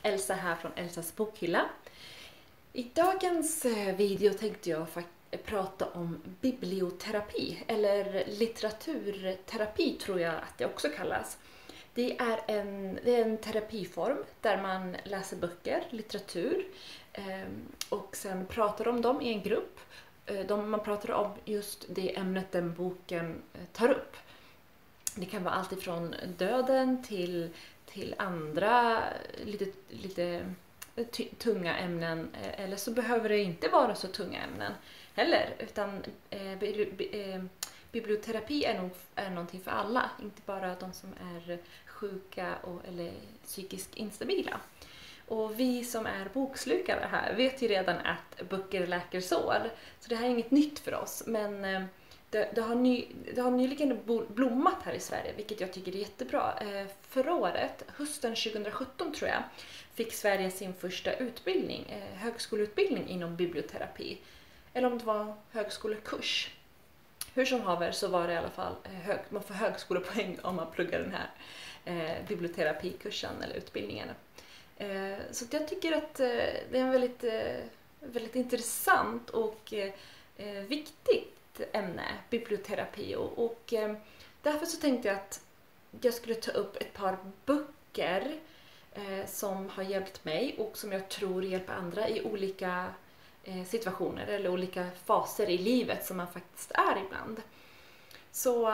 Elsa här från Elsas bokhylla. I dagens video tänkte jag prata om biblioterapi, eller litteraturterapi tror jag att det också kallas. Det är en terapiform där man läser böcker, litteratur, och sen pratar om dem i en grupp. Man pratar om just det ämnet den boken tar upp. Det kan vara allt ifrån döden till andra lite tunga ämnen, eller så behöver det inte vara så tunga ämnen heller, utan biblioterapi är någonting för alla, inte bara de som är sjuka eller psykiskt instabila. Och vi som är bokslukare här vet ju redan att böcker läker sår, så det här är inget nytt för oss, men det har nyligen blommat här i Sverige, vilket jag tycker är jättebra. Förra året, hösten 2017 tror jag, fick Sverige sin första högskoleutbildning inom biblioterapi. Eller om det var högskolekurs. Hur som haver så var det i alla fall man får högskolepoäng om man pluggar den här biblioterapikursen eller utbildningen. Så jag tycker att det är en väldigt intressant och viktigt ämne, biblioterapi, och därför så tänkte jag att jag skulle ta upp ett par böcker som har hjälpt mig och som jag tror hjälper andra i olika situationer eller olika faser i livet som man faktiskt är ibland. Så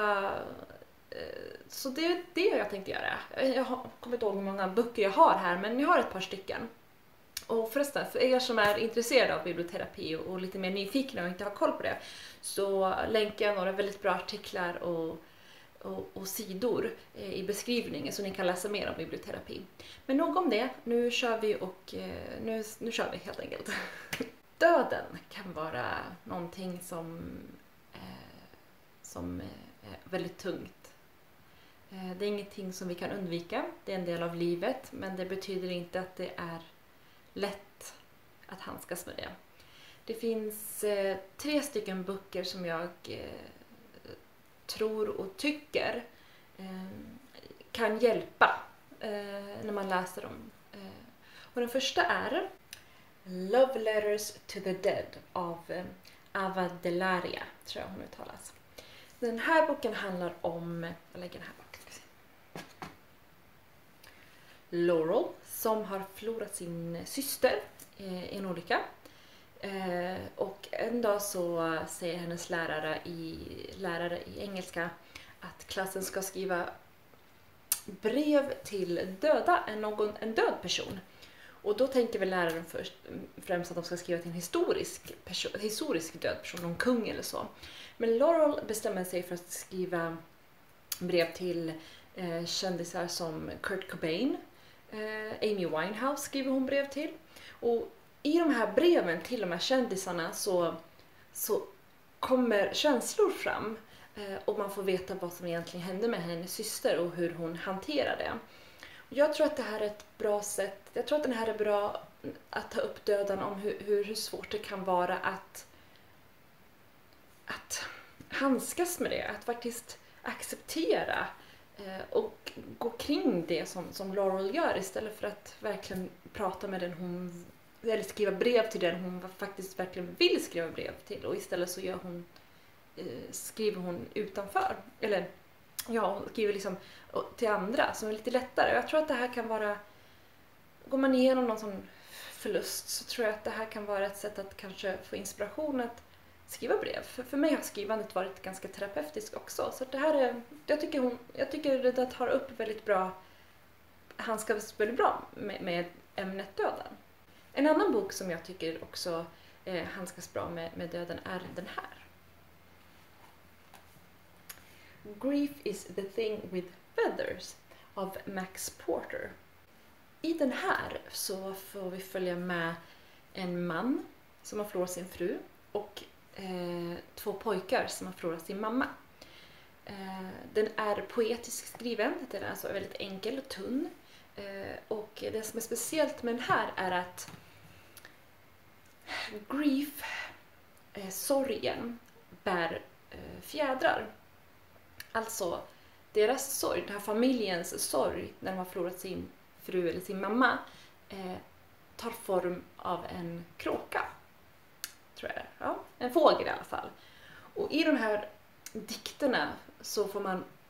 det är det jag tänkte göra. Jag kommer inte ihåg hur många böcker jag har här, men jag har ett par stycken. Och förresten, för er som är intresserade av biblioterapi och lite mer nyfikna och inte har koll på det, så länkar jag några väldigt bra artiklar och sidor i beskrivningen så ni kan läsa mer om biblioterapi. Men nog om det, nu kör vi helt enkelt. Döden kan vara någonting som är väldigt tungt. Det är ingenting som vi kan undvika, det är en del av livet, men det betyder inte att det är lätt att handskas med det. Det finns 3 stycken böcker som jag tror och tycker kan hjälpa när man läser dem. Och den första är Love Letters to the Dead av Ava Delaria, tror jag hon uttalas. Den här boken handlar om, jag lägger den här bak, ska vi se. Laurel, som har förlorat sin syster i en olycka. Och en dag så säger hennes lärare i engelska att klassen ska skriva brev till en död person. Och då tänker väl läraren främst att de ska skriva till en historisk död person, någon kung eller så. Men Laurel bestämmer sig för att skriva brev till kändisar som Kurt Cobain, Amy Winehouse skriver hon brev till. Och i de här breven till de här kändisarna så kommer känslor fram, och man får veta vad som egentligen hände med hennes syster och hur hon hanterade det. Jag tror att det här är ett bra sätt. Jag tror att den här är bra att ta upp döden, om hur svårt det kan vara att handskas med det, att faktiskt acceptera och gå kring det som Laurel gör, istället för att verkligen prata med den eller skriva brev till den hon faktiskt verkligen vill skriva brev till, och istället så skriver hon utanför, eller hon skriver liksom till andra som är lite lättare. Jag tror att det här kan vara, går man igenom någon sån förlust, så tror jag att det här kan vara ett sätt att kanske få inspiration att skriva brev. För mig har skrivandet varit ganska terapeutiskt också, så det här är, jag tycker det tar upp väldigt bra, handskas väldigt bra med ämnet döden. En annan bok som jag tycker också handskas bra med döden är den här. Grief is the thing with feathers av Max Porter. I den här så får vi följa med en man som har förlorat sin fru och 2 pojkar som har förlorat sin mamma. Den är poetiskt skriven, den är alltså väldigt enkel och tunn. Och det som är speciellt med den här är att grief, sorgen, bär fjädrar. Alltså deras sorg, den här familjens sorg när de har förlorat sin fru eller sin mamma, tar form av en kråka. Tror jag. Ja, en fågel i alla fall. Och i de här dikterna så får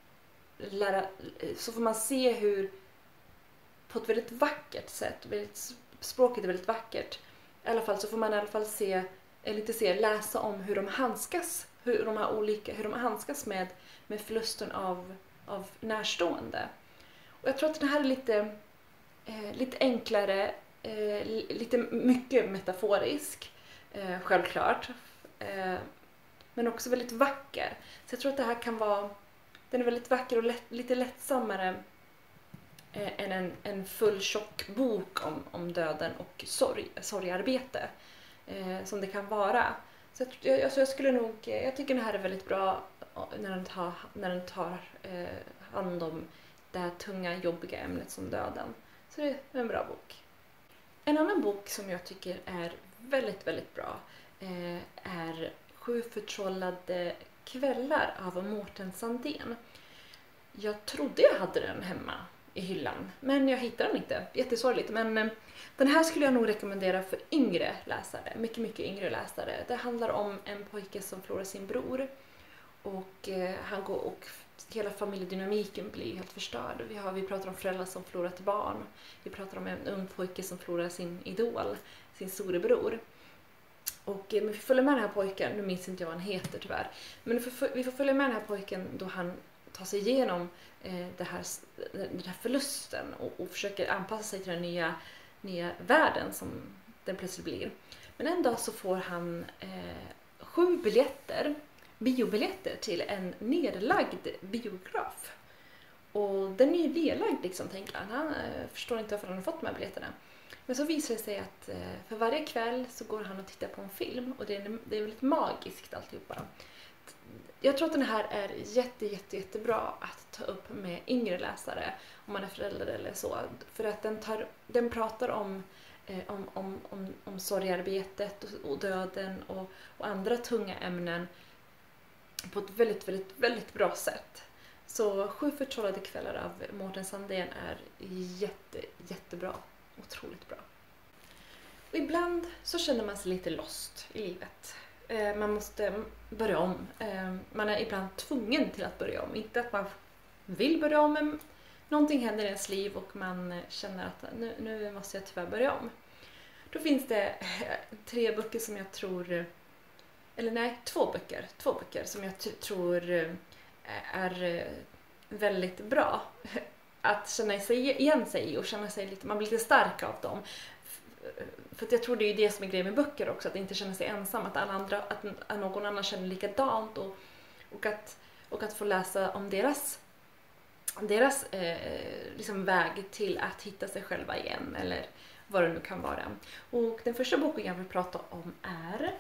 man se hur på ett väldigt vackert sätt, språket är väldigt vackert. I alla fall så får man i alla fall läsa om hur de handskas med förlusten av närstående. Och jag tror att den här är lite enklare, lite mycket metaforisk, självklart. Men också väldigt vacker. Så jag tror att det här den är väldigt vacker och lite lättsammare än en full tjock bok om döden och sorgarbete som det kan vara. Så jag tycker den här är väldigt bra när den tar hand om det här tunga, jobbiga ämnet som döden. Så det är en bra bok. En annan bok som jag tycker är väldigt, väldigt bra är 7 förtrollade kvällar av Mårten Sandén. Jag trodde jag hade den hemma i hyllan, men jag hittade den inte. Jättesorgligt, men den här skulle jag nog rekommendera för yngre läsare. Mycket, mycket yngre läsare. Det handlar om en pojke som förlorar sin bror och hela familjedynamiken blir helt förstörd. Vi pratar om föräldrar som förlorar ett barn. Vi pratar om en ung pojke som förlorar sin idol, sin storebror. Och vi följer med den här pojken, nu minns inte jag vad han heter tyvärr, men vi får följa med den här pojken då han tar sig igenom den här förlusten och försöker anpassa sig till den nya världen som den plötsligt blir. Men en dag så får han 7 biobiljetter till en nedlagd biograf. Och den är ju nedlagd liksom, tänker han förstår inte varför han har fått de här biljetterna. Men så visar det sig att för varje kväll så går han och tittar på en film och det är väldigt magiskt alltihopa. Jag tror att den här är jättebra att ta upp med yngre läsare om man är förälder eller så. För att den pratar om sorgarbetet och döden och andra tunga ämnen på ett väldigt, väldigt, väldigt bra sätt. Så 7 förtrollade kvällar av Mårten Sandén är jättebra. Otroligt bra. Och ibland så känner man sig lite lost i livet. Man måste börja om. Man är ibland tvungen till att börja om. Inte att man vill börja om, men någonting händer i ens liv och man känner att nu måste jag tyvärr börja om. Då finns det 3 böcker som jag tror... Eller nej, 2 böcker som jag tror är väldigt bra att känna sig igen sig och känna sig man blir lite stark av dem. För att jag tror det är det som är grejen med böcker också, att inte känna sig ensam, att någon annan känner likadant och att få läsa om deras liksom väg till att hitta sig själva igen eller vad det nu kan vara. Och den första boken jag vill prata om är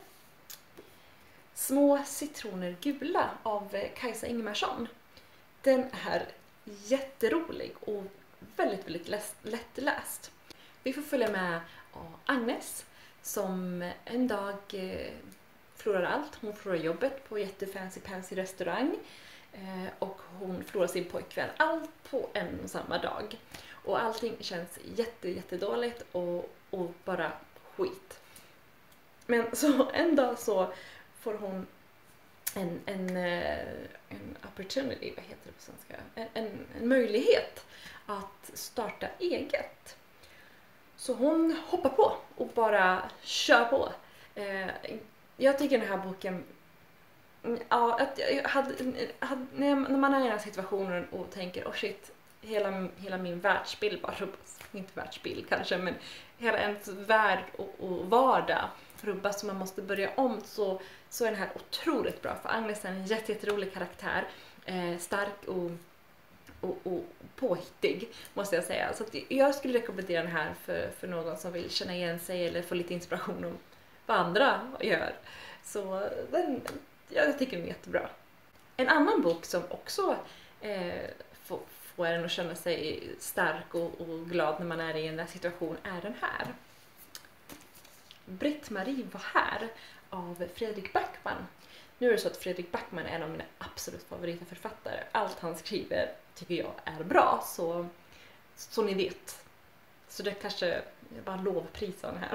Små citroner gula av Kajsa Ingemarsson. Den är jätterolig och väldigt, väldigt lättläst. Vi får följa med Agnes som en dag förlorar allt. Hon förlorar jobbet på jättefancy restaurang och hon förlorar sin pojkvän. Allt på en och samma dag. Och allting känns jättedåligt och bara skit. Men så en dag så får hon en opportunity, vad heter det på svenska? En möjlighet att starta eget. Så hon hoppar på och bara kör på. Jag tycker den här boken, när man är i den här situationen och tänker shit, hela min världsbild bara rubbas. Inte världsbild kanske, men hela ens värld och vardag rubbas så man måste börja om, så är den här otroligt bra. För Agnes är en jätterolig karaktär, stark och påhittig måste jag säga. Så att jag skulle rekommendera den här för någon som vill känna igen sig eller få lite inspiration om vad andra gör. Så jag tycker den är jättebra. En annan bok som också får en att känna sig stark och glad när man är i en där situation är den här. Britt-Marie var här av Fredrik Backman. Nu är det så att Fredrik Backman är en av mina absolut favoriterförfattare. Allt han skriver tycker jag är bra, så ni vet. Så det kanske bara lovprisar här.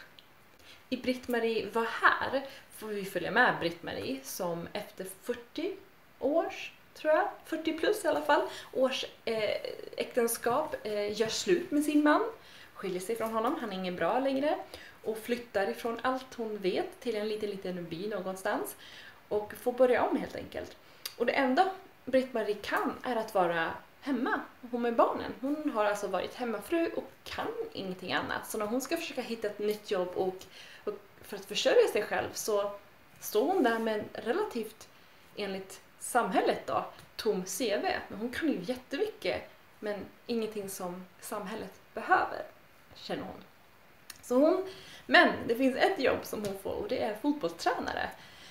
I Britt-Marie var här får vi följa med Britt-Marie som efter 40 års, tror jag, 40 plus i alla fall, års äktenskap gör slut med sin man, skiljer sig från honom, han är ingen bra längre och flyttar ifrån allt hon vet till en liten by någonstans och får börja om helt enkelt. Och det enda Britt-Marie kan är att vara hemma, hon med barnen. Hon har alltså varit hemmafru och kan ingenting annat. Så när hon ska försöka hitta ett nytt jobb och för att försörja sig själv så står hon där med en relativt, enligt samhället då, tom CV. Men hon kan ju jättemycket, men ingenting som samhället behöver, känner hon. Men det finns ett jobb som hon får och det är fotbollstränare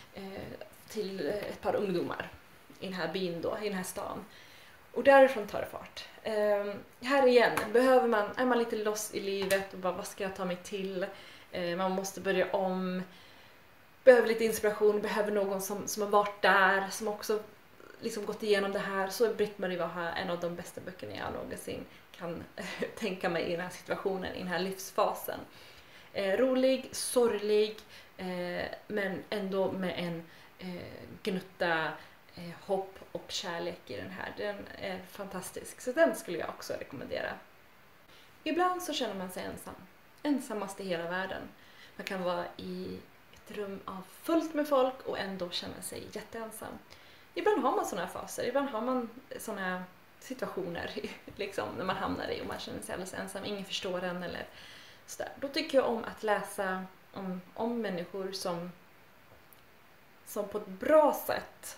till ett par ungdomar i den här byn då, i den här stan. Och därifrån tar det fart. Här igen, är man lite loss i livet och bara, vad ska jag ta mig till? Man måste börja om, behöver lite inspiration, behöver någon som har varit där, som också liksom gått igenom det här. Så är Britt-Marie var här en av de bästa böckerna jag någonsin kan tänka mig i den här situationen, i den här livsfasen. Rolig, sorglig, men ändå med en gnutta hopp och kärlek i den här. Den är fantastisk, så den skulle jag också rekommendera. Ibland så känner man sig ensam. Ensammast i hela världen. Man kan vara i ett rum av fullt med folk och ändå känna sig jätteensam. Ibland har man såna här faser, ibland har man såna här situationer liksom, när man hamnar i och man känner sig alldeles ensam, ingen förstår en eller sådär. Då tycker jag om att läsa om människor som på ett bra sätt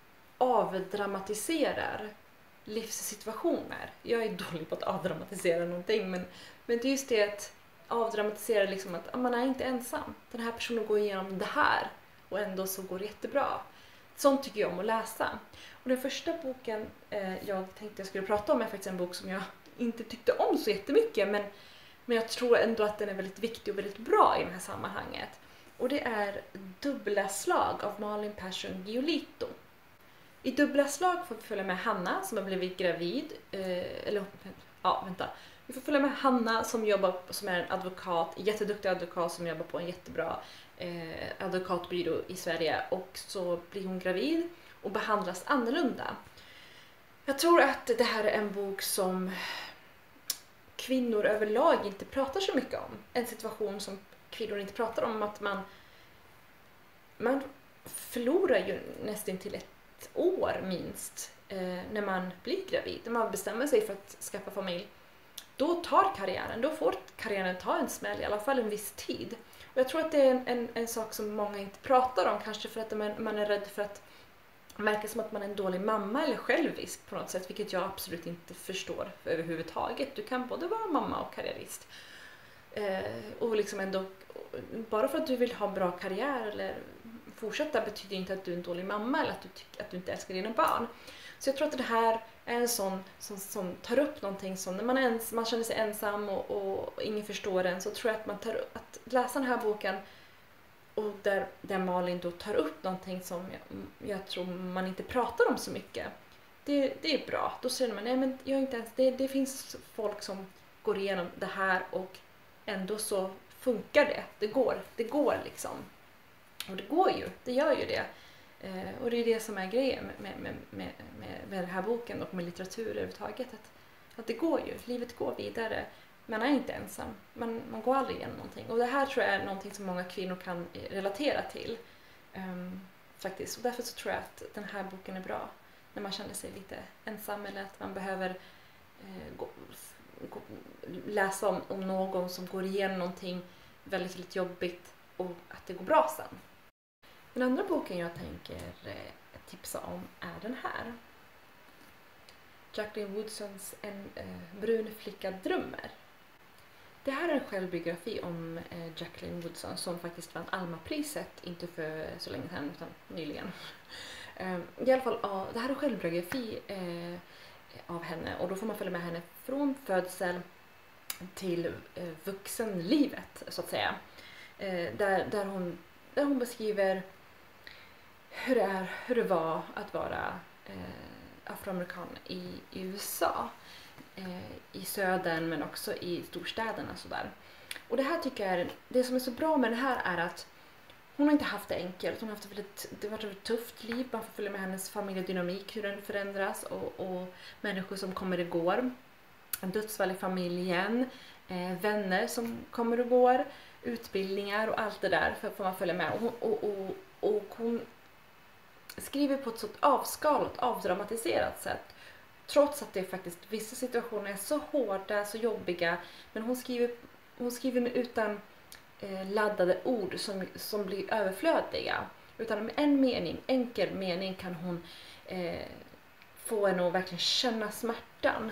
avdramatiserar livssituationer. Jag är dålig på att avdramatisera någonting, men det är just det att avdramatisera liksom att man är inte ensam. Den här personen går igenom det här och ändå så går det jättebra. Sånt tycker jag om att läsa. Och den första boken jag tänkte jag skulle prata om är faktiskt en bok som jag inte tyckte om så jättemycket, men jag tror ändå att den är väldigt viktig och väldigt bra i det här sammanhanget. Och det är Dubbla slag av Malin Persson Giolito. I Dubbla slag får vi följa med Hanna som har blivit gravid. Vi får följa med Hanna som är en advokat, jätteduktig advokat som jobbar på en jättebra advokatbyrå i Sverige. Och så blir hon gravid och behandlas annorlunda. Jag tror att det här är en bok som kvinnor överlag inte pratar så mycket om. En situation som kvinnor inte pratar om, att man förlorar ju nästan till ett år minst när man blir gravid. När man bestämmer sig för att skaffa familj, då får karriären ta en smäll, i alla fall en viss tid. Och jag tror att det är en sak som många inte pratar om, kanske för att man är rädd för att verka som att man är en dålig mamma eller självisk på något sätt, vilket jag absolut inte förstår överhuvudtaget. Du kan både vara mamma och karriärist. Och liksom ändå, bara för att du vill ha en bra karriär eller fortsätta betyder inte att du är en dålig mamma eller att du inte älskar dina barn. Så jag tror att det här är en sån som tar upp någonting som när man känner sig ensam och ingen förstår en, så tror jag att läsa den här boken och där Malin då tar upp någonting som jag tror man inte pratar om så mycket. Det är bra. Då ser man, nej men jag är inte ens, det finns folk som går igenom det här och ändå så funkar det. Det går liksom. Och det gör ju det. Och det är det som är grejen med den här boken och med litteratur överhuvudtaget. Att det går ju, livet går vidare. Man är inte ensam, man går aldrig igenom någonting. Och det här tror jag är någonting som många kvinnor kan relatera till. Faktiskt. Och därför så tror jag att den här boken är bra. När man känner sig lite ensam eller att man behöver läsa om någon som går igenom någonting väldigt, väldigt jobbigt och att det går bra sen. Den andra boken jag tänker tipsa om är den här. Jacqueline Woodsons En brun flicka drömmer. Det här är en självbiografi om Jacqueline Woodson som faktiskt vann Alma-priset, inte för så länge sedan utan nyligen. I alla fall, det här är en självbiografi av henne och då får man följa med henne från födsel till vuxenlivet så att säga. Där hon beskriver hur det var att vara afroamerikan i USA. i södern men också i storstäderna. Sådär. Och det här tycker jag är, det som är så bra med det här är att hon har inte haft det enkelt. Hon har haft det har varit ett tufft liv. Man får följa med hennes familjedynamik, hur den förändras och människor som kommer och går. En dödsfall i familjen, vänner som kommer och går, utbildningar och allt det där får man följa med. Och hon skriver på ett så avskalat, avdramatiserat sätt. Trots att det faktiskt vissa situationer är så hårda, så jobbiga. Men hon skriver utan laddade ord som blir överflödiga. Utan med en mening, enkel mening kan hon få en att verkligen känna smärtan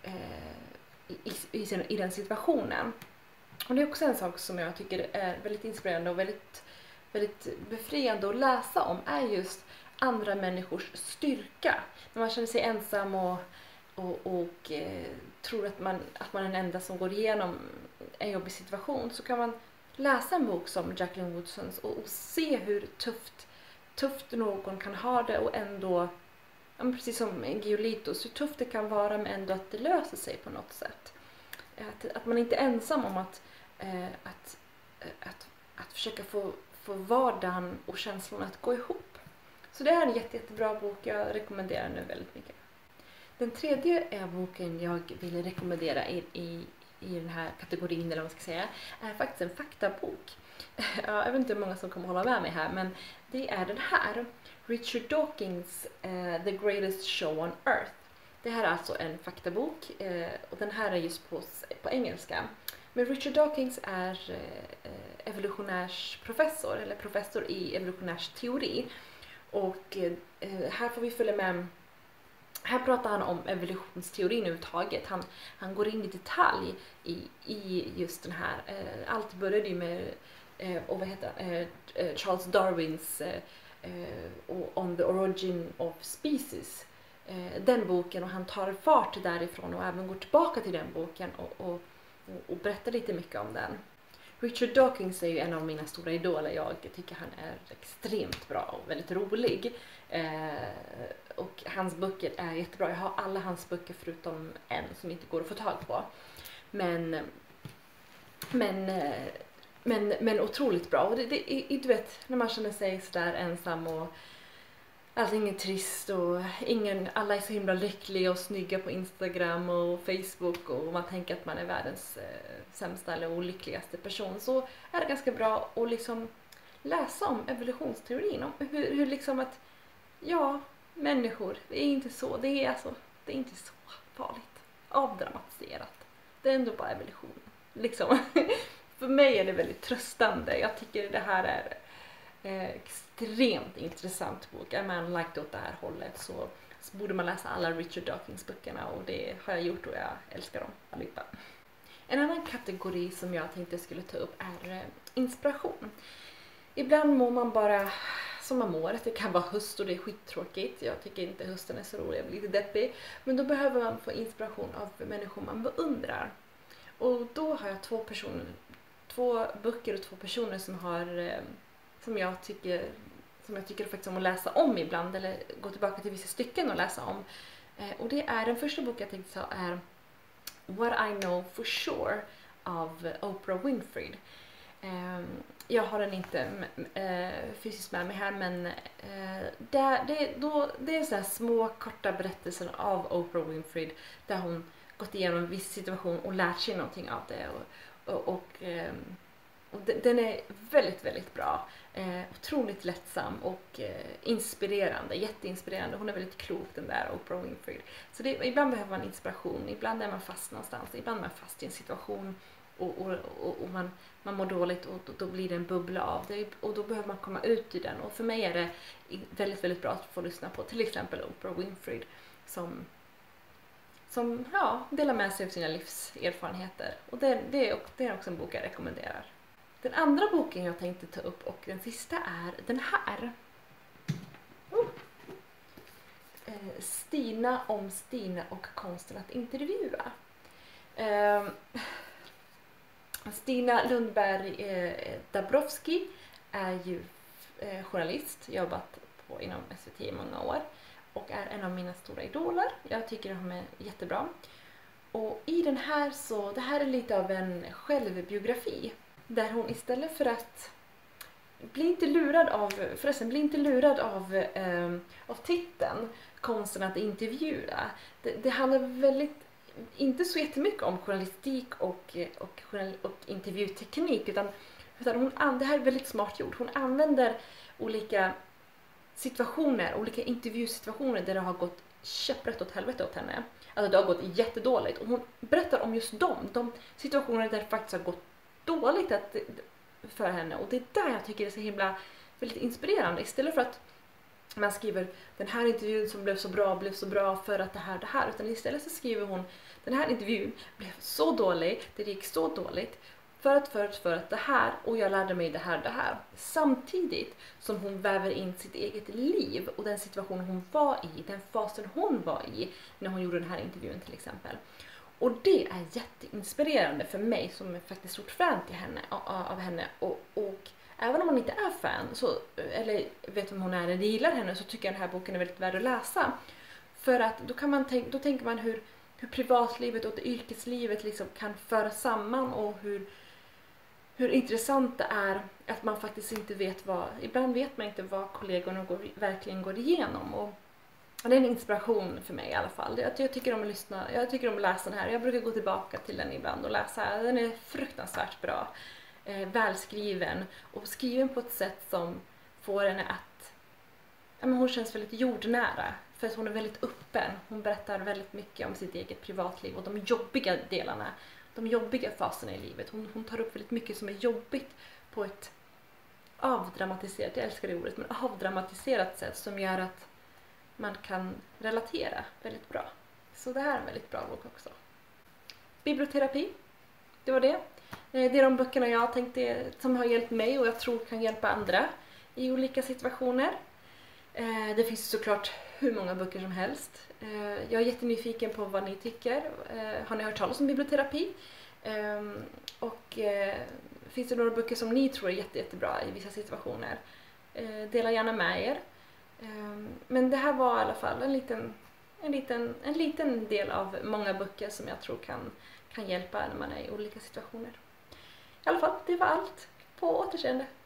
i den situationen. Och det är också en sak som jag tycker är väldigt inspirerande och väldigt, väldigt befriande att läsa om är just andra människors styrka. När man känner sig ensam och tror att man är den enda som går igenom en jobbig situation, så kan man läsa en bok som Jacqueline Woodsons och se hur tufft någon kan ha det och ändå, precis som Giolitos, hur tufft det kan vara men ändå att det löser sig på något sätt. Att man inte är ensam om att försöka få vardagen och känslan att gå ihop. Så det är en jättebra bok, jag rekommenderar den väldigt mycket. Den tredje boken jag vill rekommendera i den här kategorin, eller vad man ska säga, är faktiskt en faktabok. Jag vet inte hur många som kommer hålla med mig här, men det är den här. Richard Dawkins The Greatest Show on Earth. Det här är alltså en faktabok och den här är just på engelska. Men Richard Dawkins är evolutionärsprofessor, eller professor i evolutionärsteori. Och här får vi följa med. Här pratar han om evolutionsteorin överhuvudtaget. Han går in i detalj i just den här. Allt började ju med Charles Darwins On the Origin of Species. Den boken, och han tar fart därifrån och även går tillbaka till den boken och berättar lite mycket om den. Richard Dawkins är ju en av mina stora idoler. Jag tycker han är extremt bra och väldigt rolig. Och hans böcker är jättebra. Jag har alla hans böcker förutom en som inte går att få tag på. Men otroligt bra. Och du vet, när man känner sig sådär ensam och allting är trist och alla är så himla lyckliga och snygga på Instagram och Facebook och man tänker att man är världens sämsta eller olyckligaste person, så är det ganska bra att liksom läsa om evolutionsteorin, om hur liksom att människor, det är inte så, det är inte så farligt, avdramatiserat. Det är ändå bara evolution. Liksom. För mig är det väldigt tröstande. Jag tycker det här är extremt intressant bok. Är man lagt åt det här hållet så borde man läsa alla Richard Dawkins böckerna, och det har jag gjort och jag älskar dem allihopa. En annan kategori som jag tänkte skulle ta upp är inspiration. Ibland mår man bara som man mår. Det kan vara höst och det är skittråkigt. Jag tycker inte hösten är så rolig, jag blir lite deppig. Men då behöver man få inspiration av människor man beundrar. Och då har jag två böcker och två personer som jag tycker faktiskt om att läsa om ibland, eller gå tillbaka till vissa stycken och läsa om. Och det är den första boken jag tänkte ta är What I Know For Sure av Oprah Winfrey. Jag har den inte fysiskt med mig här, men det är så här små korta berättelser av Oprah Winfrey där hon gått igenom en viss situation och lärt sig någonting av det. Och den är väldigt, väldigt bra. Otroligt lättsam och inspirerande, jätteinspirerande. Hon är väldigt klok, den där Oprah Winfrey. Så ibland behöver man inspiration, ibland är man fast någonstans, ibland är man fast i en situation och man mår dåligt och då blir det en bubbla av det och då behöver man komma ut i den. Och för mig är det väldigt, väldigt bra att få lyssna på till exempel Oprah Winfrey som delar med sig av sina livserfarenheter. Och det är också en bok jag rekommenderar. Den andra boken jag tänkte ta upp, och den sista, är den här. Stina om Stina och konsten att intervjua. Stina Lundberg Dabrowski är ju journalist, jobbat inom SVT i många år och är en av mina stora idoler. Jag tycker hon är jättebra. Och i den här så, det här är lite av en självbiografi. Där hon istället för att bli inte lurad av titeln, konsten att intervjua. Det handlar inte så jättemycket om journalistik och intervjuteknik, utan det här är väldigt smart gjort. Hon använder olika intervjusituationer där det har gått käpprätt åt helvete åt henne. Alltså det har gått jättedåligt. Och hon berättar om just de situationer där det faktiskt har gått dåligt för henne. Och det är där jag tycker det är så himla väldigt inspirerande. Istället för att man skriver den här intervjun som blev så bra för att det här. Utan istället så skriver hon den här intervjun blev så dålig, det gick så dåligt. För att det här, och jag lärde mig det här. Samtidigt som hon väver in sitt eget liv och den situation hon var i, den fasen hon var i när hon gjorde den här intervjun till exempel. Och det är jätteinspirerande för mig som är faktiskt stort fan till av henne. Och även om man inte är fan, eller vet vem hon är eller gillar henne, så tycker jag den här boken är väldigt värd att läsa. För att då tänker man hur privatlivet och yrkeslivet liksom kan föra samman, och hur intressant det är att man faktiskt inte vet ibland vet man inte vad kollegorna verkligen går igenom. Och det är en inspiration för mig i alla fall. Jag tycker om att lyssna, jag tycker om att läsa den här. Jag brukar gå tillbaka till den ibland och läsa. Den är fruktansvärt bra. Välskriven och skriven på ett sätt som får henne att hon känns väldigt jordnära. För att hon är väldigt öppen. Hon berättar väldigt mycket om sitt eget privatliv och de jobbiga delarna. De jobbiga faserna i livet. Hon tar upp väldigt mycket som är jobbigt på ett avdramatiserat, jag älskar det ordet, men avdramatiserat sätt som gör att man kan relatera väldigt bra. Så det här är en väldigt bra bok också. Biblioterapi, det var det. Det är de böckerna jag tänkte som har hjälpt mig och jag tror kan hjälpa andra i olika situationer. Det finns såklart hur många böcker som helst. Jag är jättenyfiken på vad ni tycker. Har ni hört talas om biblioterapi? Och finns det några böcker som ni tror är jättebra i vissa situationer? Dela gärna med er. Men det här var i alla fall en liten del av många böcker som jag tror kan hjälpa när man är i olika situationer. I alla fall, det var allt. På återseende.